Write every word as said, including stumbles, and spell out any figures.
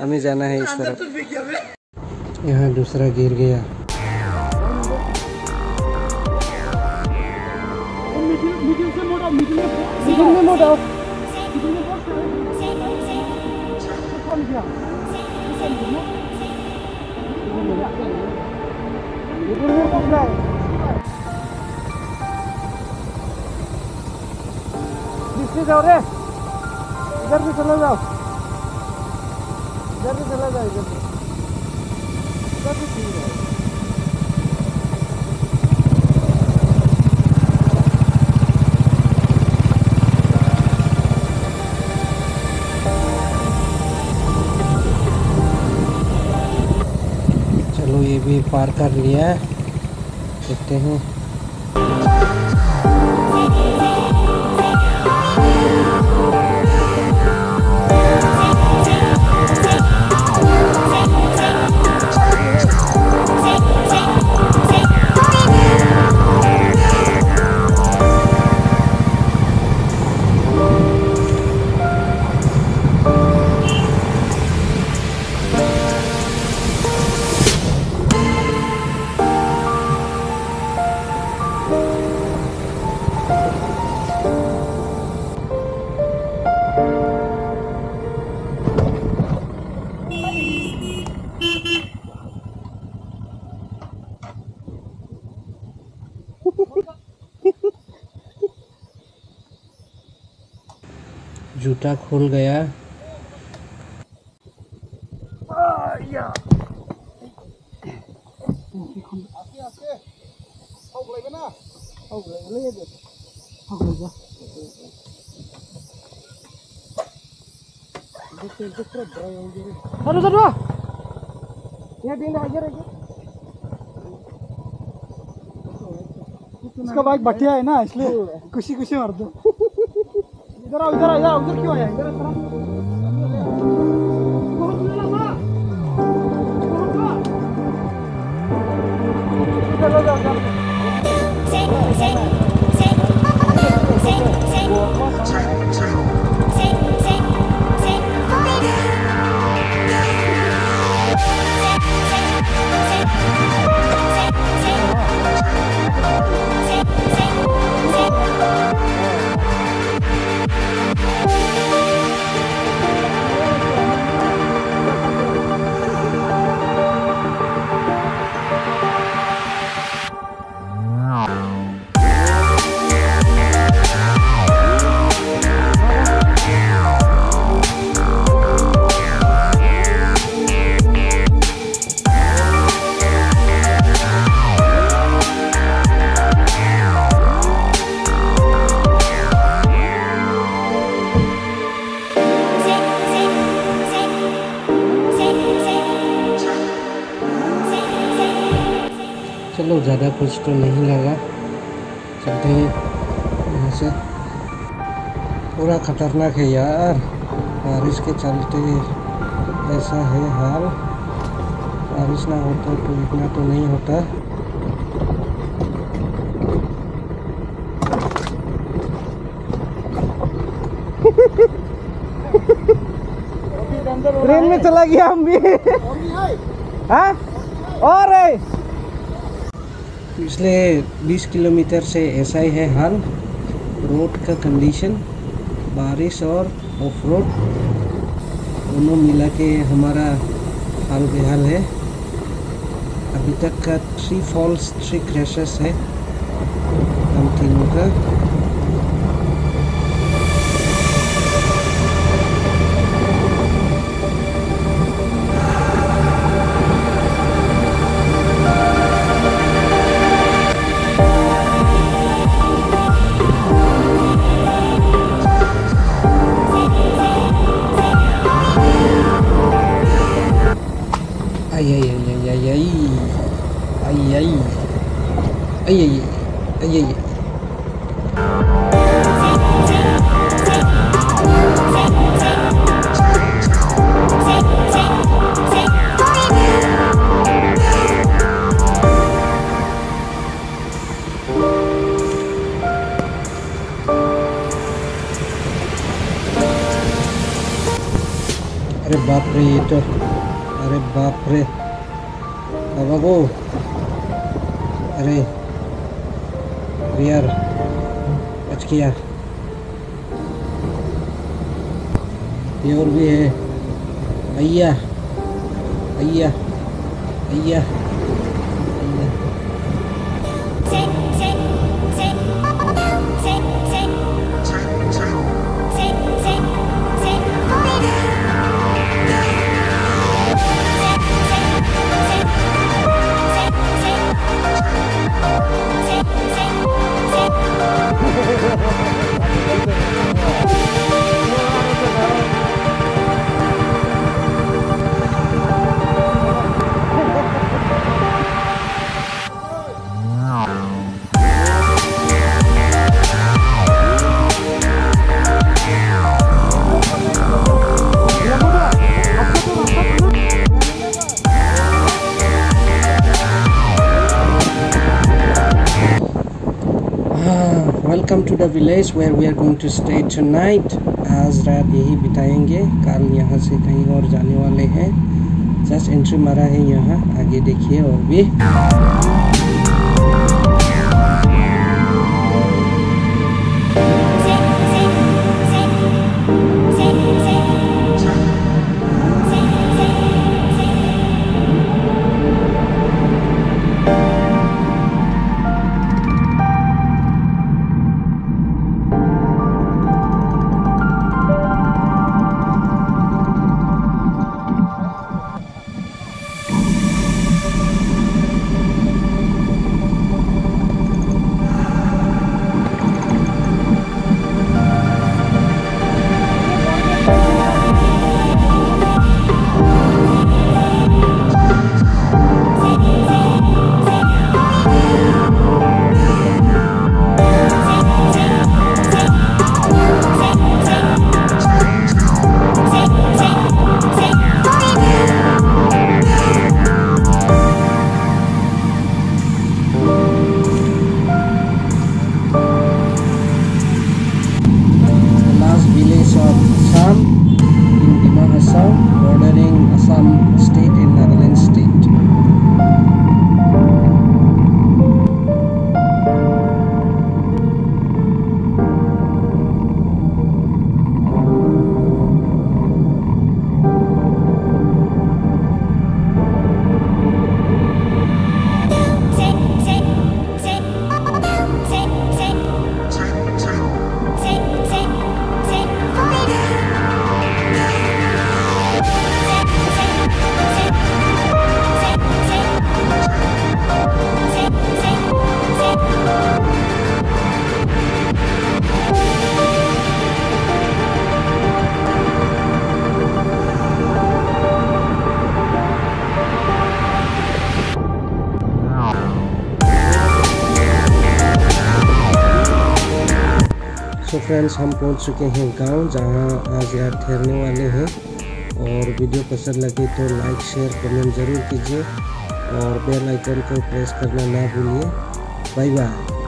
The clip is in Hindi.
हमें जाना है इस तरफ। यहाँ दूसरा गिर गया। जाओ रे, इधर भी चला जाओ, इधर भी चला जाओ, इधर भी इधर भी ठीक है। चलो ये भी पार कर लिया है, देखते हैं। जूता खुल गया। इसका बाइक बढ़िया है ना, इसलिए खुशी खुशी मार दो। इधर आओ, इधर आओ, उधर क्यों आया? इधर चलो ज़्यादा कुछ तो नहीं लगा, चलते हैं यहाँ से। पूरा खतरनाक है यार, बारिश के चलते ऐसा है हाल। बारिश ना होता तो इतना तो नहीं होता। ट्रेन में चला गया हम भी। हाँ और पिछले बीस किलोमीटर से ऐसा ही है हाल। रोड का कंडीशन, बारिश और ऑफ रोड दोनों मिला के हमारा हाल बेहाल है। अभी तक का थ्री फॉल्स थ्री क्रैशेस है हम तीनों का। Ay ay ay ay ay ay ay ay ay ay ay अरे बाप रे, ये तो अरे बाप रे बाबा को अरे यार बच गया। ये और भी है अय्या अय्या अय्या welcome to the village where we are going to stay tonight. आज रात यही बिताएंगे, कल यहाँ से कहीं और जाने वाले हैं। जस्ट एंट्री मारा है यहाँ, आगे देखिए और भी। सो फ्रेंड्स, हम पहुंच चुके हैं गांव, जहां आज यार ठहरने वाले हैं। और वीडियो पसंद लगे तो लाइक शेयर कमेंट ज़रूर कीजिए और बेल आइकन को प्रेस करना ना भूलिए। Bye bye.